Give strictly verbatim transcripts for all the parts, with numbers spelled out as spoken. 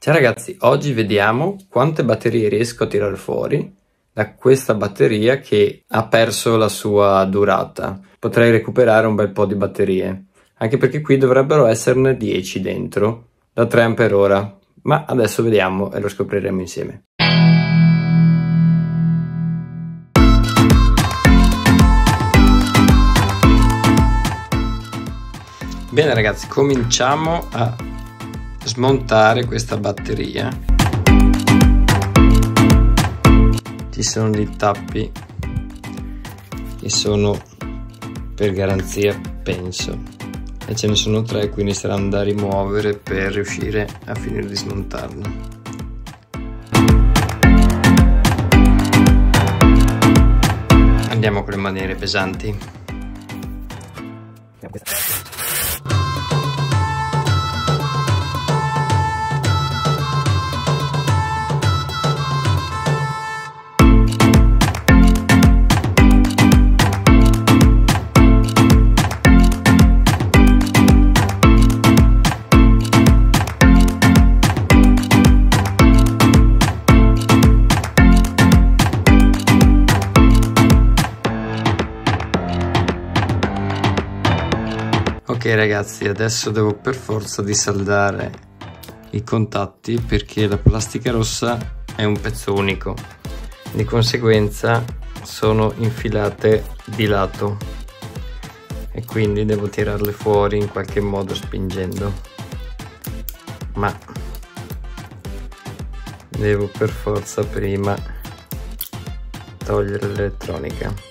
Ciao ragazzi, oggi vediamo quante batterie riesco a tirare fuori da questa batteria che ha perso la sua durata. Potrei recuperare un bel po' di batterie, anche perché qui dovrebbero esserne dieci dentro, da tre ampere ora, ma adesso vediamo e lo scopriremo insieme. Bene ragazzi, cominciamo a smontare questa batteria. Ci sono dei tappi che sono per garanzia, penso, e ce ne sono tre, quindi saranno da rimuovere per riuscire a finire di smontarlo. Andiamo con le maniere pesanti. Ok ragazzi, adesso devo per forza disaldare i contatti perché la plastica rossa è un pezzo unico, di conseguenza sono infilate di lato e quindi devo tirarle fuori in qualche modo spingendo, ma devo per forza prima togliere l'elettronica.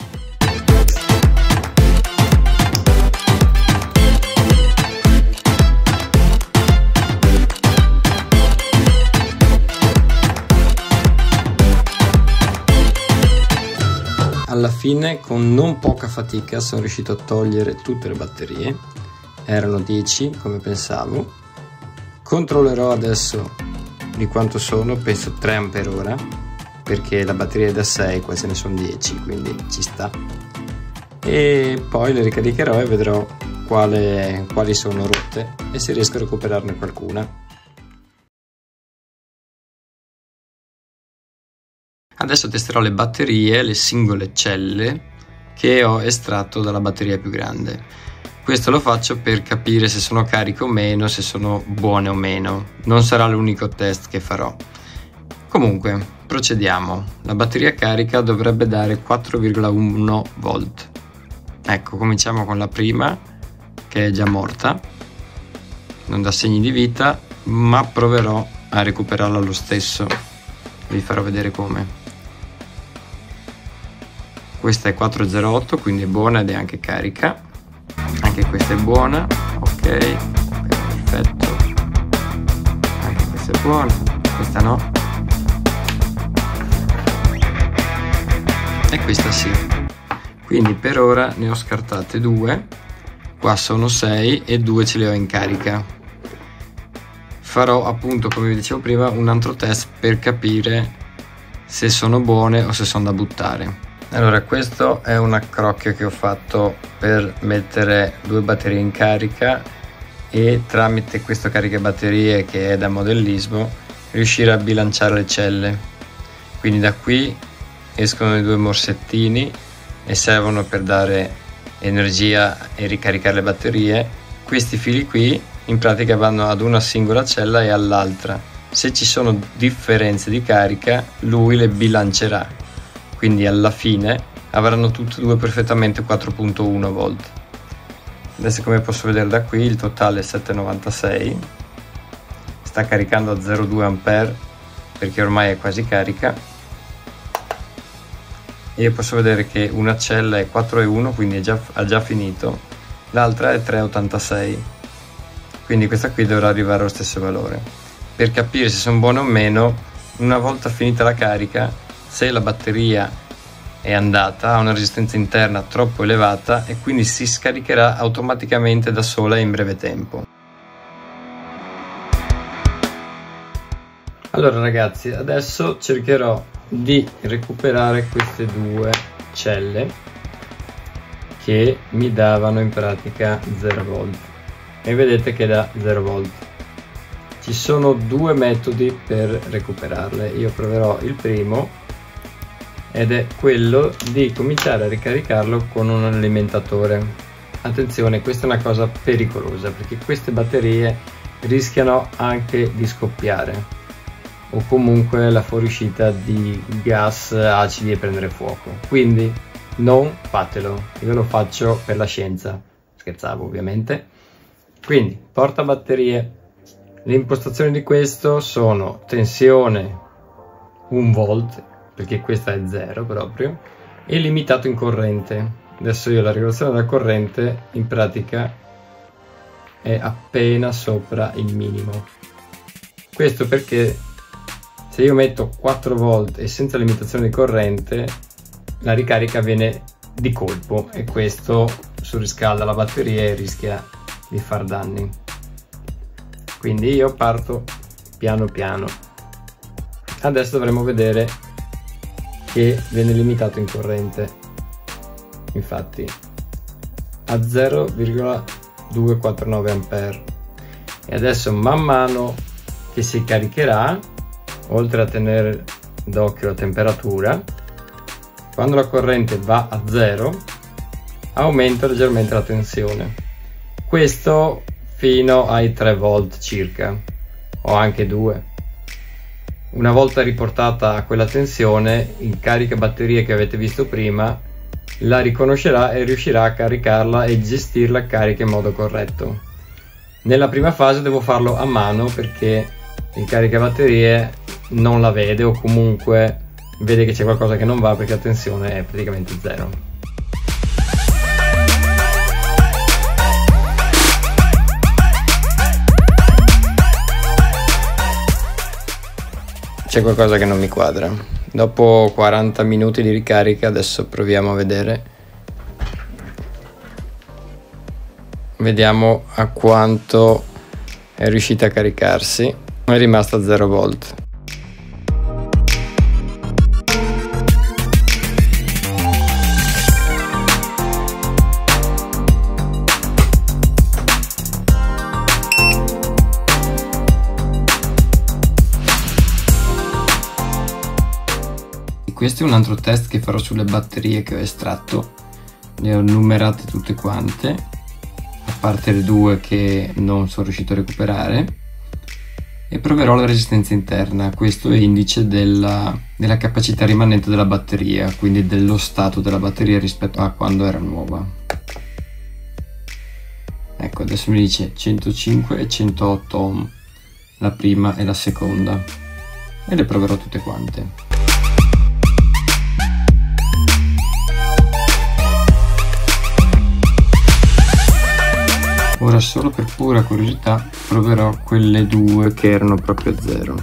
Alla fine, con non poca fatica, sono riuscito a togliere tutte le batterie. Erano dieci come pensavo. Controllerò adesso di quanto sono, penso tre ampere ora, perché la batteria è da sei, qua ce ne sono dieci, quindi ci sta. E poi le ricaricherò e vedrò quale, quali sono rotte e se riesco a recuperarne qualcuna. Adesso testerò le batterie, le singole celle che ho estratto dalla batteria più grande. Questo lo faccio per capire se sono cariche o meno, se sono buone o meno. Non sarà l'unico test che farò. Comunque, procediamo. La batteria carica dovrebbe dare quattro virgola uno volt. Ecco, cominciamo con la prima, che è già morta. Non dà segni di vita, ma proverò a recuperarla lo stesso. Vi farò vedere come. Questa è quattro virgola zero otto, quindi è buona ed è anche carica. Anche questa è buona, ok, perfetto. Anche questa è buona, questa no. E questa sì. Quindi per ora ne ho scartate due. Qua sono sei e due ce le ho in carica. Farò appunto, come vi dicevo prima, un altro test per capire se sono buone o se sono da buttare. Allora, questo è un accrocchio che ho fatto per mettere due batterie in carica e tramite questo caricabatterie che è da modellismo riuscire a bilanciare le celle. Quindi da qui escono i due morsettini e servono per dare energia e ricaricare le batterie. Questi fili qui in pratica vanno ad una singola cella e all'altra. Se ci sono differenze di carica, lui le bilancerà. Quindi alla fine avranno tutte e due perfettamente quattro virgola uno volt. Adesso, come posso vedere da qui, il totale è sette virgola novantasei. Sta caricando a zero virgola due ampere perché ormai è quasi carica. E io posso vedere che una cella è quattro virgola uno, quindi è già, ha già finito. L'altra è tre virgola ottantasei. Quindi questa qui dovrà arrivare allo stesso valore. Per capire se sono buone o meno, una volta finita la carica, se la batteria è andata, ha una resistenza interna troppo elevata e quindi si scaricherà automaticamente da sola in breve tempo. Allora ragazzi, adesso cercherò di recuperare queste due celle che mi davano in pratica zero volt e vedete che da zero volt. Ci sono due metodi per recuperarle, io proverò il primo ed è quello di cominciare a ricaricarlo con un alimentatore. Attenzione, questa è una cosa pericolosa perché queste batterie rischiano anche di scoppiare o comunque la fuoriuscita di gas acidi e prendere fuoco, quindi non fatelo, io lo faccio per la scienza, scherzavo ovviamente. Quindi portabatterie. Le impostazioni di questo sono tensione un volt, perché questa è zero proprio, e limitato in corrente. Adesso io la regolazione della corrente in pratica è appena sopra il minimo. Questo perché se io metto quattro volt e senza limitazione di corrente, la ricarica avviene di colpo e questo surriscalda la batteria e rischia di far danni. Quindi io parto piano piano. Adesso dovremo vedere che viene limitato in corrente, infatti a zero virgola duecentoquarantanove ampere, e adesso man mano che si caricherà, oltre a tenere d'occhio la temperatura, quando la corrente va a zero aumenta leggermente la tensione, questo fino ai tre volt circa, o anche due. Una volta riportata a quella tensione, il caricabatterie che avete visto prima la riconoscerà e riuscirà a caricarla e gestire la carica in modo corretto. Nella prima fase devo farlo a mano perché il caricabatterie non la vede o comunque vede che c'è qualcosa che non va perché la tensione è praticamente zero. C'è qualcosa che non mi quadra. Dopo quaranta minuti di ricarica, adesso proviamo a vedere. Vediamo a quanto è riuscita a caricarsi. È rimasta a zero volt. Questo è un altro test che farò sulle batterie che ho estratto, le ho numerate tutte quante, a parte le due che non sono riuscito a recuperare, e proverò la resistenza interna. Questo è indice della, della capacità rimanente della batteria, quindi dello stato della batteria rispetto a quando era nuova. Ecco, adesso mi dice centocinque e centootto ohm, la prima e la seconda, e le proverò tutte quante. Ora, solo per pura curiosità, proverò quelle due che erano proprio a zero.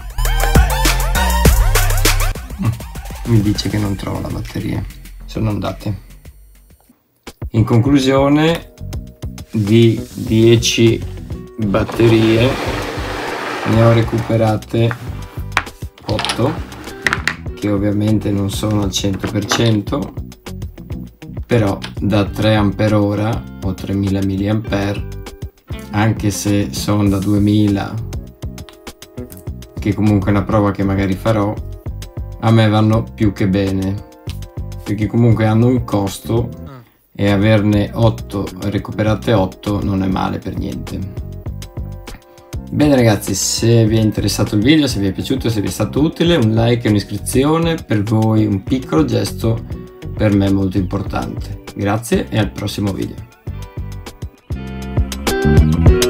Mi dice che non trovo la batteria, sono andate. In conclusione, di dieci batterie ne ho recuperate otto, che ovviamente non sono al cento per cento, però da tre ampere ora o tremila milliampere, anche se sono da duemila, che comunque è una prova che magari farò, a me vanno più che bene, perché comunque hanno un costo e averne otto recuperate otto non è male per niente. Bene ragazzi, se vi è interessato il video, se vi è piaciuto, se vi è stato utile, un like e un'iscrizione per voi, un piccolo gesto per me molto importante. Grazie e al prossimo video.